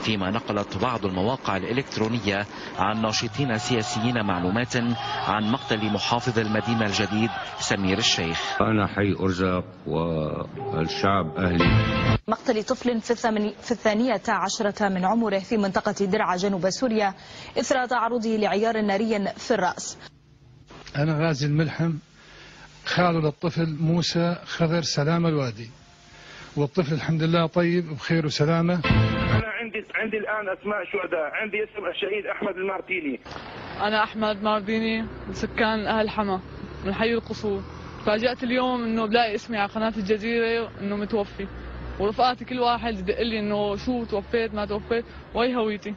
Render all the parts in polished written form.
فيما نقلت بعض المواقع الإلكترونية عن ناشطين سياسيين معلومات عن مقتل محافظ المدينة الجديد سمير الشيخ. أنا حي أرزاق والشعب أهلي. مقتل طفل في 12 من عمره في منطقة درعا جنوب سوريا إثر تعرضه لعيار ناري في الرأس. أنا غازي الملحم، خال للطفل موسى خضر سلام الوادي، والطفل الحمد لله طيب بخير وسلامة. أنا عندي الآن أسماء شهداء، عندي اسم الشهيد أحمد المارتيني. أنا أحمد مارديني من سكان أهل حما من حي القصور. فاجأت اليوم إنه بلاقي اسمي على قناة الجزيرة إنه متوفي، ورفقاتي كل واحد يدق لي إنه شو توفيت ما توفيت وهي هويتي.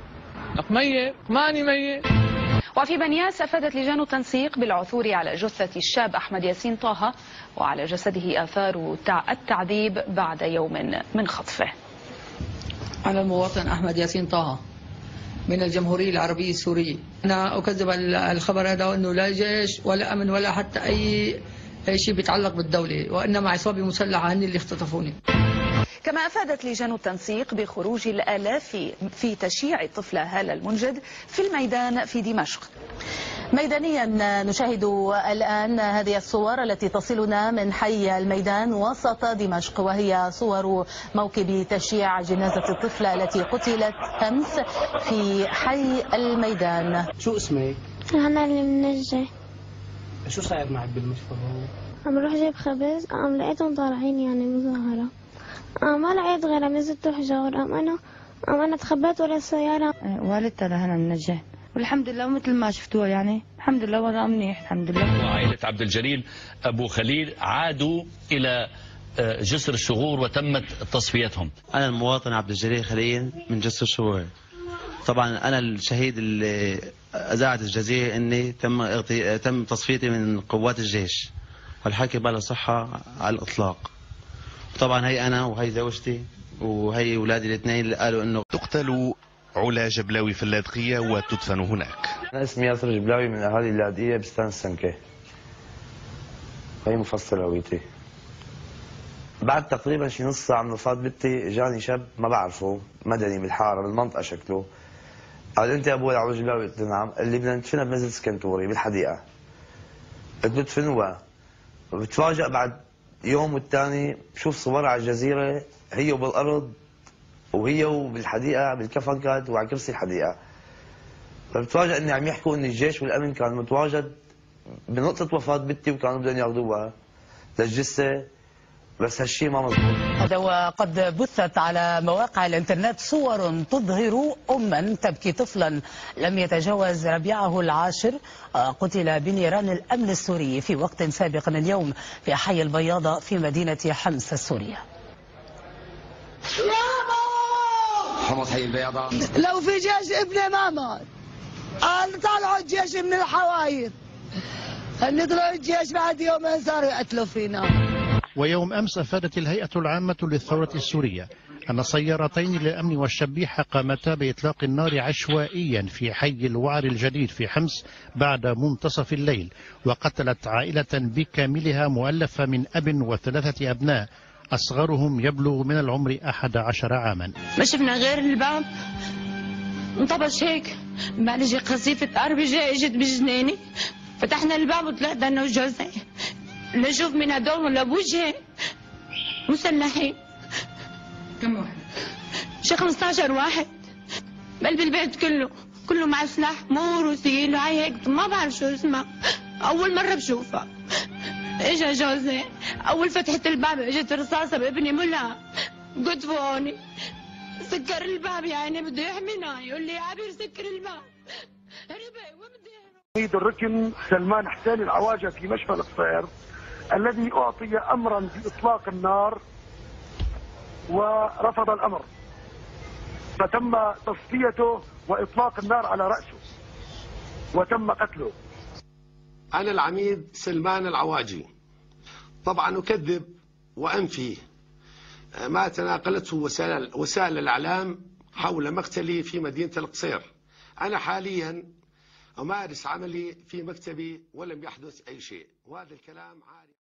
ميت ماني ميت. وفي بنياس أفادت لجان التنسيق بالعثور على جثة الشاب أحمد ياسين طه وعلى جسده آثار التعذيب بعد يوم من خطفه. أنا المواطن أحمد ياسين طه من الجمهورية العربية السورية. أنا أكذب الخبر هذا وأنه لا جيش ولا أمن ولا حتى أي شيء بيتعلق بالدولة، وإنما عصابة مسلحة هن اللي اختطفوني. كما أفادت لجان التنسيق بخروج الآلاف في تشييع الطفلة هالة المنجد في الميدان في دمشق. ميدانيا نشاهد الآن هذه الصور التي تصلنا من حي الميدان وسط دمشق، وهي صور موكب تشييع جنازة الطفلة التي قتلت أمس في حي الميدان. شو اسمك؟ أنا اللي منجة. شو صاير معك بالمشفى؟ عم بروح جيب خبز، قام لقيتهم طالعين يعني مظاهرة، ما لقيت غير نزلت حجار، أنا تخبيت ورا السيارة. والدتها لهنا منجة والحمد لله مثل ما شفتوها، يعني الحمد لله وضع منيح الحمد لله. وعائلة عبد الجليل أبو خليل عادوا إلى جسر الشغور وتمت تصفيتهم. أنا المواطن عبد الجليل خليل من جسر الشغور. طبعا أنا الشهيد اللي أذاعت الجزيرة إني تم تصفيتي من قوات الجيش، والحكي بلا صحة على الإطلاق. طبعا هي أنا وهي زوجتي وهي أولادي الاثنين اللي قالوا إنه تقتل علا جبلاوي في اللاذقية وتدفن هناك. أنا اسمي ياسر جبلاوي من أهالي اللاذقية بستان السنكة. هي مفصل هويتي. بعد تقريبا شي نص ساعة من وفاة بنتي جاني شاب ما بعرفه مدني بالحارة بالمنطقة شكله. قال أنت يا أبوي علا جبلاوي؟ قلت له نعم. قال لي بدنا ندفنها بمنزل سكنتوري بالحديقة. قلت له ادفنوها. بتفاجأ بعد يوم والثاني بشوف صورها على الجزيرة هي بالأرض وهي بالحديقة بالكفن كانت وعلى كرسي الحديقة. فبتفاجأ اني عم يحكوا ان الجيش والامن كان متواجد بنقطة وفاة بنتي وكانوا بدهم ياخذوها للجثة، بس هالشيء ما مضبوط. هذا وقد بثت على مواقع الانترنت صور تظهر أما تبكي طفلا لم يتجاوز ربيعه العاشر قتل بنيران الأمن السوري في وقت سابق اليوم في حي البياضة في مدينة حمص السورية. حمص حي البياضة. لو في جيش ابني ما مات. طلعوا الجيش من الحواير. طلعوا الجيش بعد يومين صاروا يقتلوا فينا. ويوم أمس أفادت الهيئة العامة للثورة السورية أن سيارتين للأمن والشبيحة قامتا بإطلاق النار عشوائيا في حي الوعر الجديد في حمص بعد منتصف الليل، وقتلت عائلة بكاملها مؤلفة من أب وثلاثة أبناء أصغرهم يبلغ من العمر 11 عاما. ما شفنا غير الباب انطبش هيك، بعد جي قصيفة RPG اجت بجنيني، فتحنا الباب وطلعت انا وجوزي نشوف من هدول ولا بوجهي مسلحين. كم واحد؟ شي 15 واحد بقلب البيت كله مع سلاح مو روسيين وهي هيك ما بعرف شو اسمها، أول مرة بشوفها. اجا جوزي اول فتحت الباب اجت رصاصه بابني ملا، قلت فوني سكر الباب يعني بده يحمينا، يقول لي عبير سكر الباب. عميد الركن سلمان حسين العواجة في مشفى القصير الذي أعطي أمرا بإطلاق النار ورفض الأمر، فتم تصفيته وإطلاق النار على رأسه وتم قتله. أنا العميد سلمان العواجي طبعا أكذب وأنفي ما تناقلته وسائل الإعلام حول مقتلي في مدينة القصير. أنا حاليا أمارس عملي في مكتبي ولم يحدث أي شيء، وهذا الكلام عارف.